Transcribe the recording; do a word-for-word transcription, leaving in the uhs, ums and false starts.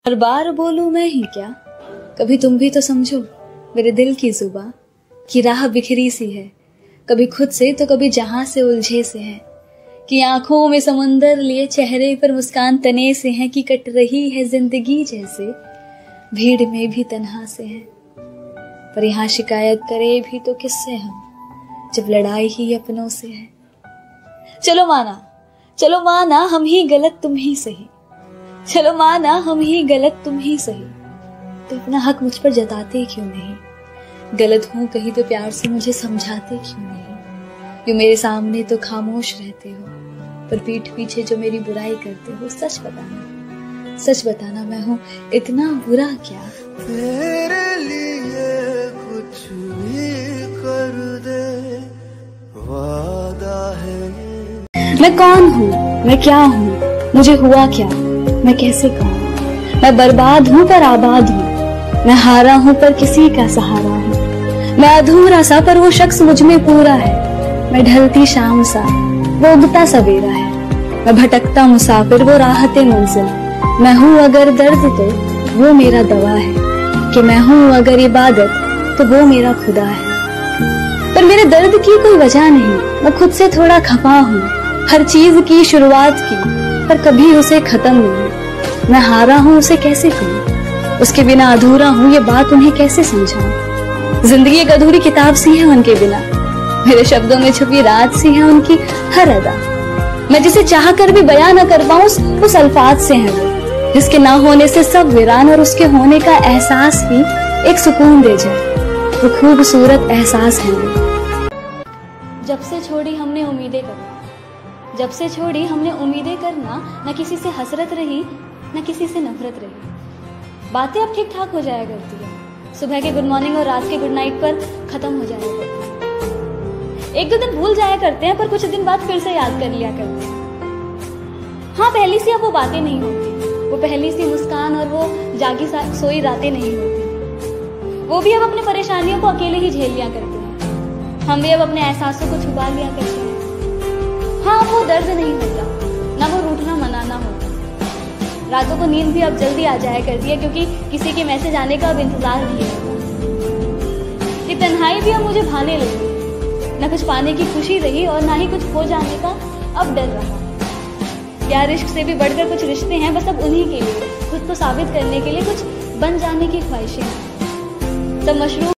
हर बार बोलूं मैं ही क्या, कभी तुम भी तो समझो मेरे दिल की जुबां कि राह बिखरी सी है, कभी खुद से तो कभी जहां से उलझे से है, कि आंखों में समुंदर लिए चेहरे पर मुस्कान तने से है, कि कट रही है जिंदगी जैसे भीड़ में भी तन्हा से है। पर यहाँ शिकायत करे भी तो किससे हम, जब लड़ाई ही अपनों से है। चलो माना चलो माना हम ही गलत तुम ही सही, चलो माना हम ही गलत तुम ही सही, तो अपना हक मुझ पर जताते क्यों नहीं? गलत हूं कहीं तो प्यार से मुझे समझाते क्यों नहीं? यूं मेरे सामने तो खामोश रहते हो, पर पीठ पीछे जो मेरी बुराई करते हो। सच बताना सच बताना मैं हूं इतना बुरा क्या? तेरे लिए कुछ भी कर दे वादा है। मैं कौन हूँ, मैं क्या हूँ, मुझे हुआ क्या, मैं कैसे कहूँ? मैं बर्बाद हूँ पर आबाद हूँ, मैं हारा हूँ पर किसी का सहारा हूँ, मैं अधूरा सा पर वो शख्स मुझ में पूरा है, मैं ढलती शाम सा वो उगता सवेरा है, मैं भटकता मुसाफिर वो राहते मंजिल, मैं हूँ अगर दर्द तो वो मेरा दवा है, कि मैं हूँ अगर इबादत तो वो मेरा खुदा है। पर मेरे दर्द की कोई वजह नहीं, मैं खुद से थोड़ा खफा हूँ, हर चीज की शुरुआत की पर कभी उसे खत्म नहीं। मैं हारा हूँ उसे कैसे कहूँ, उसके बिना अधूरा हूँ ये बात उन्हें कैसे समझाऊं? जिंदगी एक अधूरी किताब सी है उनके बिना, मेरे शब्दों में छुपी रात सी है उनकी हर अदा। मैं जिसे चाह कर भी बयां न कर पाऊं उस अल्फाज से है वो, जिसके ना होने से सब वीरान और उसके होने का एहसास ही एक सुकून दे जाए, वो खूबसूरत एहसास है वो। जब से छोड़ी हमने उम्मीदें करना, जब से छोड़ी हमने उम्मीदें करना, न किसी से हसरत रही न किसी से नफरत रही। बातें अब ठीक ठाक हो जाया करती है, सुबह के गुड मॉर्निंग और रात के गुड नाइट पर खत्म हो जाया करती है। एक दो दिन भूल जाया करते हैं पर कुछ दिन बाद फिर से याद कर लिया करते हैं। हाँ, पहली सी अब वो बातें नहीं होती, वो पहली सी मुस्कान और वो जागी सोई रातें नहीं होती। वो भी अब अपनी परेशानियों को अकेले ही झेल लिया करते हैं, हम भी अब अपने एहसासों को छुपा लिया करते हैं। हाँ, वो दर्द नहीं होता, ना वो रूठना मनाना होता। रातों को नींद भी अब जल्दी आ जाया करती है, क्योंकि किसी के मैसेज आने का अब इंतजार नहीं होता। ये तन्हाई भी अब मुझे भाने लगी, न कुछ पाने की खुशी रही और ना ही कुछ खो जाने का अब डर रहा। प्यार इश्क से भी बढ़कर कुछ रिश्ते हैं, बस अब उन्हीं के लिए, खुद को साबित करने के लिए, कुछ बन जाने की ख्वाहिशें। तब मशरूम